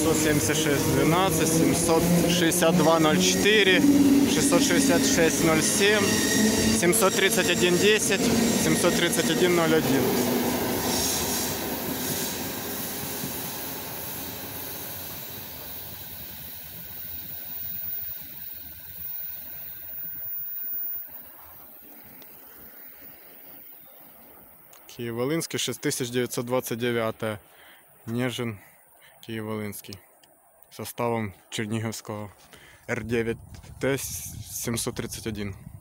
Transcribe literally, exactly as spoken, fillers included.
шестьсот семьдесят шесть двенадцать, семьсот шестьдесят два ноль четыре, шестьсот шестьдесят шесть ноль семь, семьсот тридцать один десять, семьсот тридцать один ноль один. Киев-Волынский, шесть тысяч девятьсот двадцать девять. Нежин, Киев-Волынский. Составом Черниговского Р девять Т семьсот тридцать один.